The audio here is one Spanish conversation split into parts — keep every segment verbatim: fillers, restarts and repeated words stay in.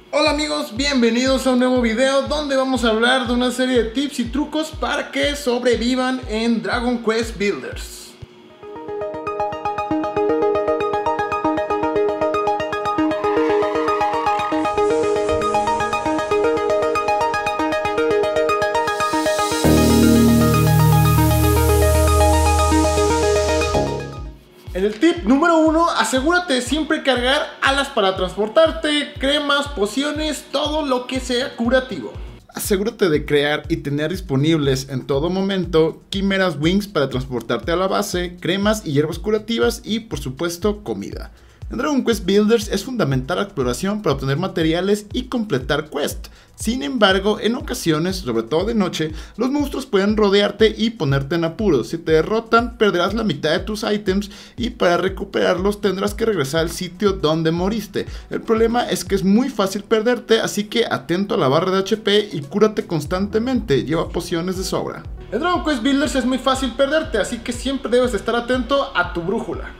Hola amigos, bienvenidos a un nuevo video donde vamos a hablar de una serie de tips y trucos para que sobrevivan en Dragon Quest Builders. En el tip número uno, asegúrate de siempre cargar alas para transportarte, cremas, pociones, todo lo que sea curativo. Asegúrate de crear y tener disponibles en todo momento Quimeras Wings para transportarte a la base, cremas y hierbas curativas y por supuesto comida. En Dragon Quest Builders es fundamental la exploración para obtener materiales y completar quests. Sin embargo, en ocasiones, sobre todo de noche, los monstruos pueden rodearte y ponerte en apuros. Si te derrotan, perderás la mitad de tus ítems y para recuperarlos tendrás que regresar al sitio donde moriste. El problema es que es muy fácil perderte, así que atento a la barra de H P y cúrate constantemente, lleva pociones de sobra. En Dragon Quest Builders es muy fácil perderte, así que siempre debes estar atento a tu brújula.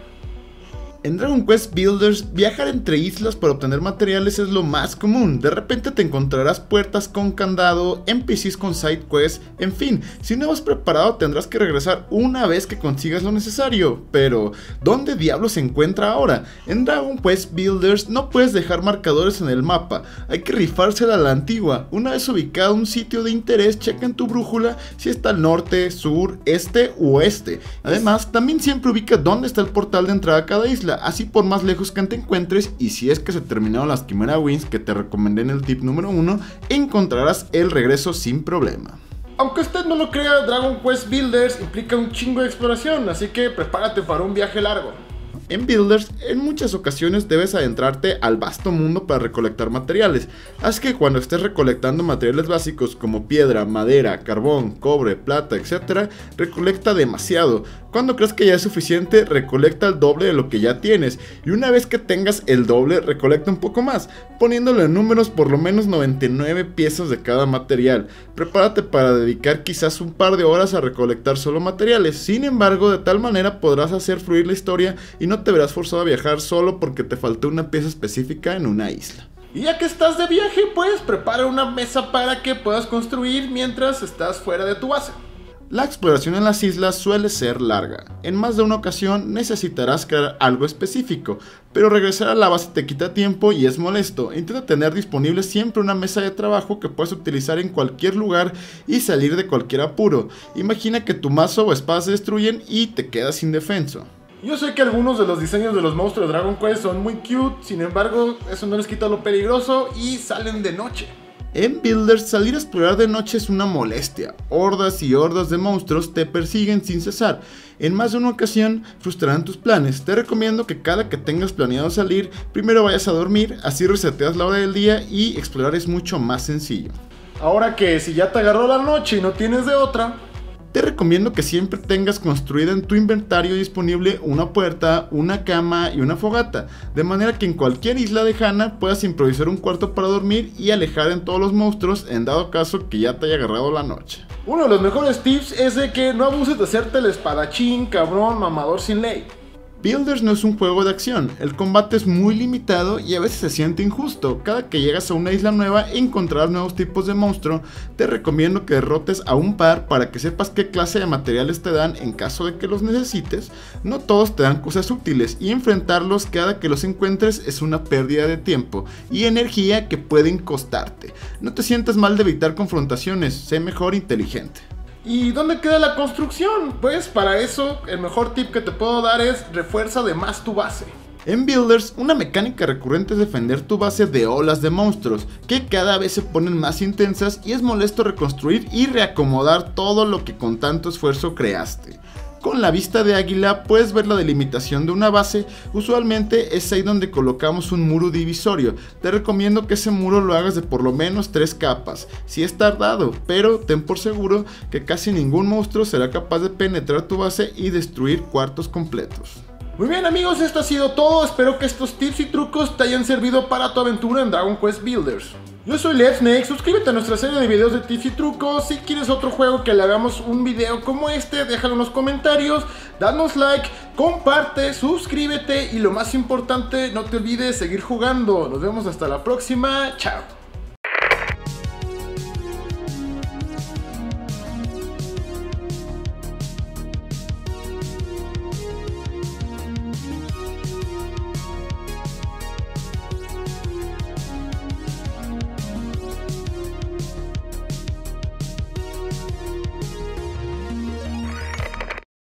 En Dragon Quest Builders, viajar entre islas para obtener materiales es lo más común. De repente te encontrarás puertas con candado, N P Cs con side quests, en fin, si no vas preparado tendrás que regresar una vez que consigas lo necesario. Pero, ¿dónde diablos se encuentra ahora? En Dragon Quest Builders no puedes dejar marcadores en el mapa, hay que rifársela a la antigua. Una vez ubicado un sitio de interés, checa en tu brújula si está al norte, sur, este u oeste. Además, también siempre ubica dónde está el portal de entrada a cada isla. Así por más lejos que te encuentres, y si es que se terminaron las Quimeras Wings que te recomendé en el tip número uno, encontrarás el regreso sin problema. Aunque usted no lo crea, Dragon Quest Builders implica un chingo de exploración, así que prepárate para un viaje largo. En Builders, en muchas ocasiones debes adentrarte al vasto mundo para recolectar materiales, así que cuando estés recolectando materiales básicos como piedra, madera, carbón, cobre, plata, etcétera, recolecta demasiado. Cuando creas que ya es suficiente, recolecta el doble de lo que ya tienes, y una vez que tengas el doble, recolecta un poco más, poniéndolo en números por lo menos noventa y nueve piezas de cada material. Prepárate para dedicar quizás un par de horas a recolectar solo materiales, sin embargo, de tal manera podrás hacer fluir la historia y no te verás forzado a viajar solo porque te faltó una pieza específica en una isla. Y ya que estás de viaje, pues prepara una mesa para que puedas construir mientras estás fuera de tu base. La exploración en las islas suele ser larga. En más de una ocasión necesitarás crear algo específico, pero regresar a la base te quita tiempo y es molesto. Intenta tener disponible siempre una mesa de trabajo que puedas utilizar en cualquier lugar y salir de cualquier apuro. Imagina que tu mazo o espada se destruyen y te quedas indefenso. Yo sé que algunos de los diseños de los monstruos de Dragon Quest son muy cute, sin embargo, eso no les quita lo peligroso y salen de noche. En Builders, salir a explorar de noche es una molestia. Hordas y hordas de monstruos te persiguen sin cesar. En más de una ocasión frustrarán tus planes. Te recomiendo que cada que tengas planeado salir, primero vayas a dormir, así reseteas la hora del día y explorar es mucho más sencillo. Ahora que si ya te agarró la noche y no tienes de otra, te recomiendo que siempre tengas construida en tu inventario disponible una puerta, una cama y una fogata, de manera que en cualquier isla lejana puedas improvisar un cuarto para dormir y alejar en todos los monstruos en dado caso que ya te haya agarrado la noche. Uno de los mejores tips es de que no abuses de hacerte el espadachín, cabrón, mamador sin ley. Builders no es un juego de acción, el combate es muy limitado y a veces se siente injusto. Cada que llegas a una isla nueva encontrarás nuevos tipos de monstruo. Te recomiendo que derrotes a un par para que sepas qué clase de materiales te dan en caso de que los necesites. No todos te dan cosas útiles y enfrentarlos cada que los encuentres es una pérdida de tiempo y energía que pueden costarte. No te sientas mal de evitar confrontaciones, sé mejor inteligente. ¿Y dónde queda la construcción? Pues para eso el mejor tip que te puedo dar es refuerza de más tu base. En Builders, una mecánica recurrente es defender tu base de olas de monstruos, que cada vez se ponen más intensas y es molesto reconstruir y reacomodar todo lo que con tanto esfuerzo creaste. Con la vista de águila puedes ver la delimitación de una base, usualmente es ahí donde colocamos un muro divisorio. Te recomiendo que ese muro lo hagas de por lo menos tres capas, si es tardado, pero ten por seguro que casi ningún monstruo será capaz de penetrar tu base y destruir cuartos completos. Muy bien amigos, esto ha sido todo, espero que estos tips y trucos te hayan servido para tu aventura en Dragon Quest Builders. Yo soy LetSnake, suscríbete a nuestra serie de videos de tips y trucos. Si quieres otro juego que le hagamos un video como este, déjalo en los comentarios, danos like, comparte, suscríbete y lo más importante, no te olvides seguir jugando. Nos vemos hasta la próxima, chao.